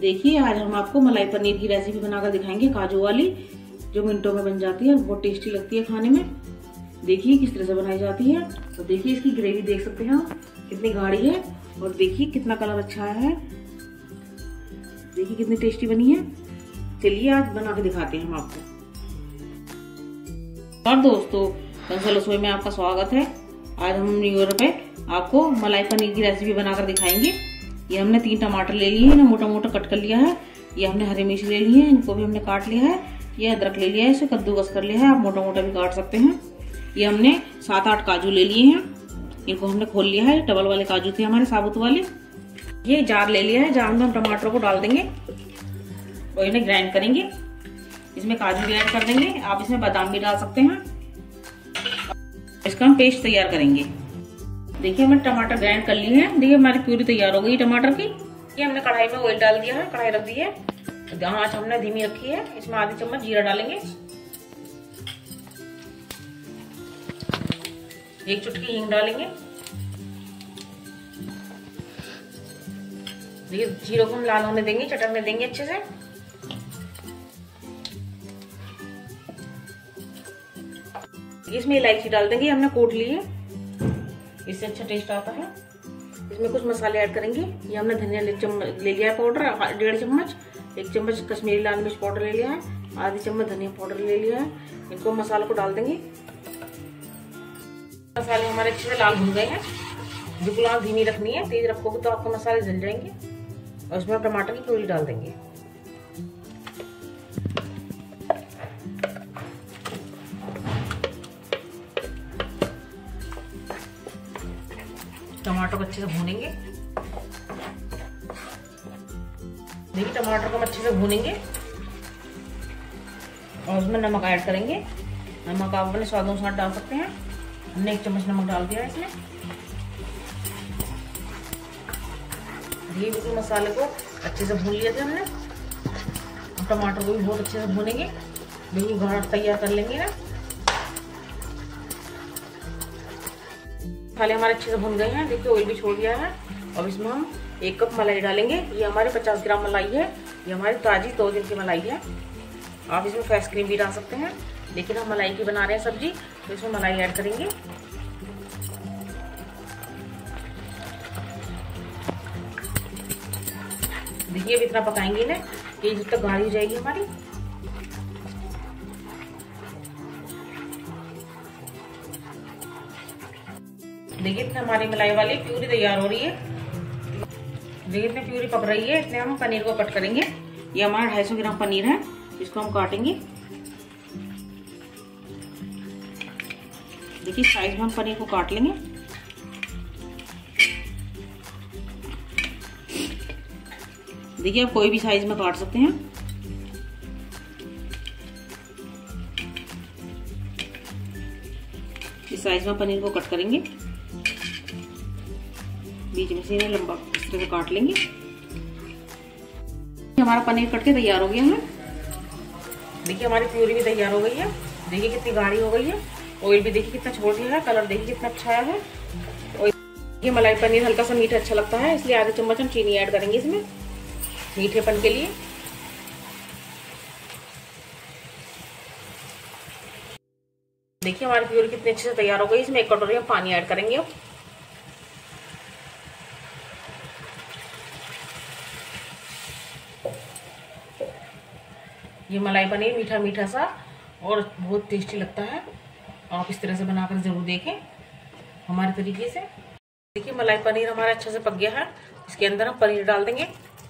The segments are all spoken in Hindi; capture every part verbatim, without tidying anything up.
देखिए आज हम आपको मलाई पनीर की रेसिपी बनाकर दिखाएंगे, काजू वाली, जो मिनटों में बन जाती है, बहुत टेस्टी लगती है खाने में। देखिए किस तरह से बनाई जाती है। तो देखिए इसकी ग्रेवी देख सकते हैं आप कितनी गाढ़ी है, और देखिए कितना कलर अच्छा आया है। देखिए कितनी टेस्टी बनी है। चलिए आज बना के दिखाते हैं हम आपको। और दोस्तों, कंसल रसोई में आपका स्वागत है। आज हम न्यू ईयर पे आपको मलाई पनीर की रेसिपी बनाकर दिखाएंगे। ये हमने तीन टमाटर ले लिए हैं, ना मोटा मोटा कट कर लिया है। ये हमने हरी मिर्च ले ली है, इनको भी हमने काट लिया है। ये अदरक ले लिया है, इसे कद्दूकस कर लिया है, आप मोटा मोटा भी काट सकते हैं। ये हमने सात आठ काजू ले लिए हैं, इनको हमने खोल लिया है। डबल वाले काजू थे हमारे, साबुत वाले। ये जार ले लिया है, जार में हम टमाटर को डाल देंगे और इन्हें ग्राइंड करेंगे। इसमें काजू भी ऐड कर देंगे, आप इसमें बादाम भी डाल सकते हैं। इसका हम पेस्ट तैयार करेंगे। देखिए हमने टमाटर ग्राइंड कर लिए हैं। देखिए हमारी प्यूरी तैयार हो गई टमाटर की। ये हमने कढ़ाई में ऑयल डाल दिया है, कढ़ाई रख दी है, आंच हमने धीमी रखी है। इसमें आधी चम्मच जीरा डालेंगे, एक चुटकी हींग डालेंगे। देखिए जीरो को हम लाल होने देंगे, चटकने देंगे अच्छे से। इसमें इलायची डाल देंगे, हमने कूट ली है, इससे अच्छा टेस्ट आता है। इसमें कुछ मसाले ऐड करेंगे। ये हमने धनिया ले लिया है पाउडर डेढ़ चम्मच, एक चम्मच कश्मीरी लाल मिर्च पाउडर ले लिया है, आधी चम्मच धनिया पाउडर ले लिया है। इनको मसालों को डाल देंगे। मसाले हमारे अच्छे से लाल भुन गए हैं। बिल्कुल आंच धीमी रखनी है, तेज रखोगे तो आपके मसाले जल जाएंगे। और इसमें हम टमाटर की प्यूरी डाल देंगे। टमाटर को अच्छे से भूनेंगे। देखिए टमाटर को हम अच्छे से भूनेंगे और उसमें नमक ऐड करेंगे। नमक आप अपने स्वाद अनुसार डाल सकते हैं। हमने एक चम्मच नमक डाल दिया है इसमें। ये बिल्कुल मसाले को अच्छे से भून लिए थे हमने। टमाटर को भी बहुत अच्छे से भूनेंगे, बिल्कुल गाढ़ा तैयार कर लेंगे ना। मसाले हमारे अच्छे से भुन गए हैं। देखिए ऑयल भी छोड़ दिया है। अब इसमें हम एक कप मलाई डालेंगे। ये हमारे पचास ग्राम मलाई है। ये हमारी ताजी दो दिन की मलाई है। आप इसमें फ्रेश क्रीम भी डाल सकते हैं, लेकिन हम मलाई की बना रहे हैं सब्जी, तो इसमें मलाई ऐड करेंगे। देखिए अब इतना पकाएंगे ना कि जब तक गाढ़ी हो जाएगी हमारी। देखिए इतने हमारी मलाई वाली प्यूरी तैयार हो रही है। देखिए इतनी प्यूरी पक रही है, इतने हम पनीर को कट करेंगे। ये हमारा ढाई सौ ग्राम पनीर है, इसको हम काटेंगे। देखिए साइज में हम पनीर को काट लेंगे। देखिए आप कोई भी साइज में काट सकते हैं। इस साइज में पनीर को कट करेंगे, बीच में से इन्हें लंबा इस तरह से काट लेंगे। हमारा पनीर कट के तैयार हो गया है। देखिए हमारी प्यूरी भी तैयार हो गई है। देखिए कितनी गाढ़ी हो गई है। ऑयल भी देखिए कितना छोड़ दिया है। कलर देखिए कितना अच्छा आया है। और ये मलाई पनीर हल्का सा मीठा अच्छा लगता है, इसलिए आधे चम्मच हम चीनी ऐड करेंगे इसमें मीठेपन के लिए। देखिए हमारी प्यूरी कितने अच्छे से तैयार हो गई। इसमें एक कटोरी हम पानी ऐड करेंगे। अब ये मलाई पनीर मीठा मीठा सा और बहुत टेस्टी लगता है। आप इस तरह से बनाकर जरूर देखें हमारे तरीके से। देखिए मलाई पनीर हमारा अच्छे से पक गया है। इसके अंदर हम पनीर डाल देंगे।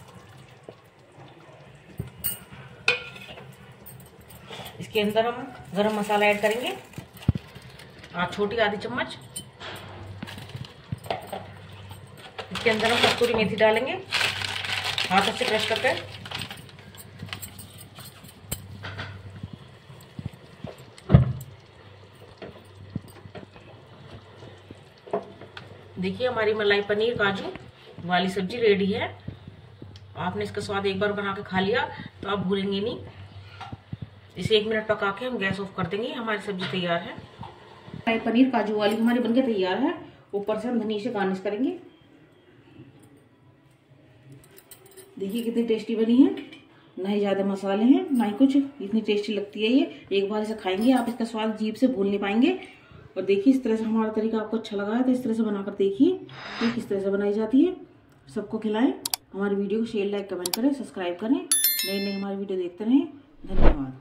इसके अंदर हम गरम मसाला ऐड करेंगे, आप छोटी आधी चम्मच। इसके अंदर हम कस्तूरी मेथी डालेंगे, हाथ से क्रश करके। देखिए हमारी मलाई पनीर काजू वाली सब्जी रेडी है। आपने इसका स्वाद एक बार बना के खा लिया तो आप भूलेंगे नहीं। इसे एक मिनट पका के हम गैस ऑफ कर देंगे। हमारी सब्जी तैयार है। मलाई पनीर काजू वाली हमारी बनके तैयार है। ऊपर से हम धनिया से गार्निश करेंगे। देखिए कितनी टेस्टी बनी है, ना ही ज़्यादा मसाले हैं ना ही कुछ, इतनी टेस्टी लगती है ये। एक बार इसे खाएंगे आप, इसका स्वाद जीभ से भूल नहीं पाएंगे। और देखिए इस तरह से हमारा तरीका आपको अच्छा लगा है तो इस तरह से बनाकर देखिए ये किस तरह से बनाई जाती है। सबको खिलाएं, हमारी वीडियो को शेयर लाइक कमेंट करें, सब्सक्राइब करें, नई नई हमारी वीडियो देखते रहें। धन्यवाद।